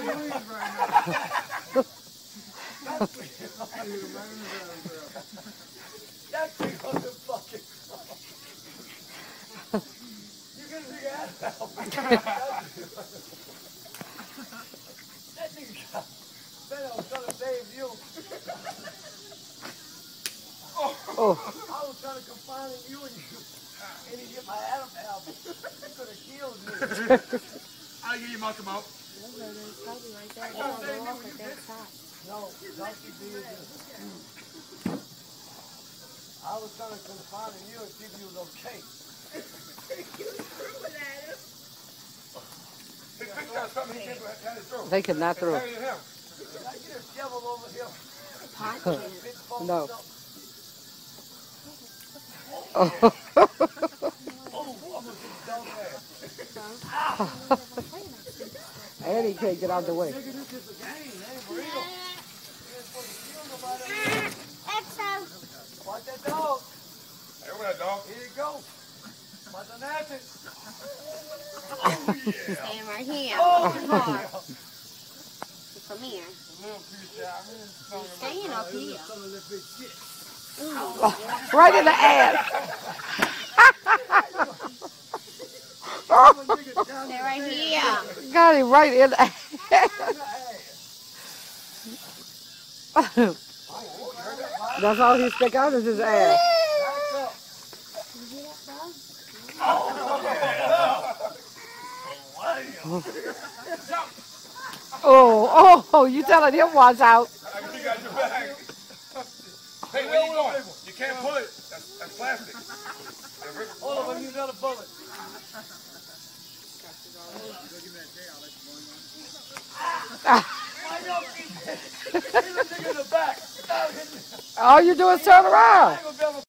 That thing on the fucking you can see that that thing got Ben, I was trying to save you. Oh. I was trying to confine you and he hit my Adam album. He could have killed me. I'll give you mouth to mouth. Probably right there. No, Donkey B is I was trying to confine you and see if you was okay. They could not throw. Can I get a shovel over here? No. And he can't get out the way. Nigga, this is a game, man. Burrito. Watch that dog. Hey, where that dog? Here you go. Watch the napkin. Stand right here. Oh, Come here. Staying up here. Right in the ass. Stay right here. Got him right in the ass. That's all he stick out is his ass. Oh, you telling him watch out. You got your bag. Hey, where you going? You can't pull it. That's plastic. Hold on, let me another bullet. All you do is turn around.